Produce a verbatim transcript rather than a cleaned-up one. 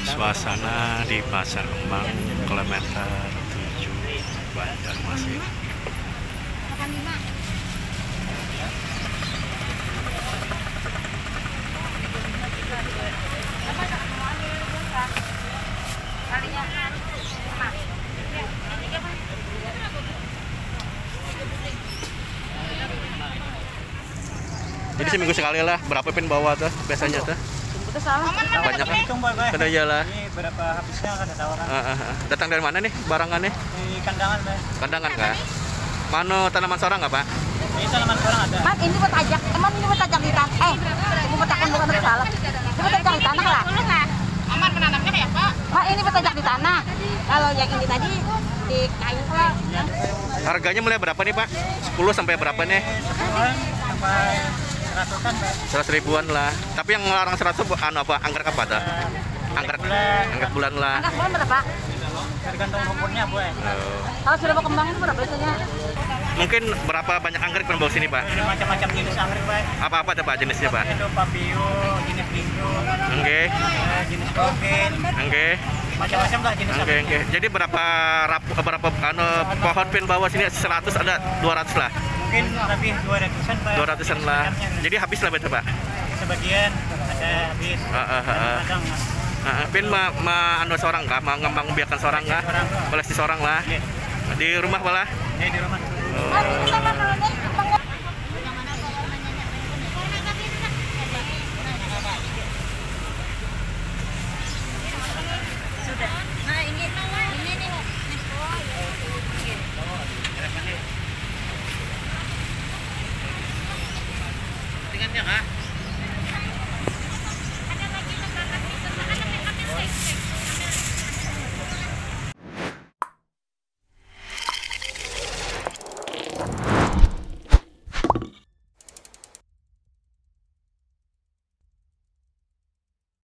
Suasana di Pasar Kembang kilometer tujuh Banjarmasin. Jadi seminggu sekali lah, berapa pin bawa tuh biasanya tuh? Banyak kan? Sudah iyalah. Ini berapa habisnya ada tawaran. Uh, uh, uh. Datang dari mana nih barangannya? Di kandangan, Pak. Kandangan kah? Mana tanaman sorang nggak, Pak? Ini tanaman sorang ada. Mas, ini buat ajak. Emang ini buat ajak di tanah. Eh, ini buat akun bukan salah. Ini buat ajak di tanah lah. Aman menanamnya ya, Pak? Pak, ini buat ajak di tanah. Kalau yang ini tadi di kayu lah. Harganya mulai berapa nih, Pak? sepuluh sampai berapa nih? Sepuluhan sampai seratusan, Pak. seratus ribuan lah. Tapi yang ngelarang seratus anu apa? Anggrek apa tuh? Anggrek bulan. Anggrek bulan lah. Angkat bulan berapa? Tergantung rumputnya, Bu. Oh. Kalau sudah mau kembang itu berapa biasanya? Mungkin berapa banyak anggrek yang bawa sini, Pak? Ada macam-macam jenis anggrek, Pak. Apa-apa tuh, Pak, jenisnya, Pak? Itu papio, jenis lindu, Oke. eh, jenis kokin, Oke. macam-macam lah jenis Oke, anggrek. oke. Jadi berapa rapu, berapa anu pohon pin bawa sini seratus ada dua ratus lah. Mungkin lebih dua ratusan, Pak. dua ratusan lah. Macamnya. Jadi habis lah betul, Pak. Sebagian ada habis. Ah, ah, ah, ah. Kadang Nah, pin ma, ma anu seorang kah? Ma ngembang biarkan seorang kah? Boleh si seorang lah. Iya. Di rumah malah. ini di rumah. Mas, ini sama dulu nih. Kembang. Sudah. Nah, ini ini nih. Tingkatnya kah?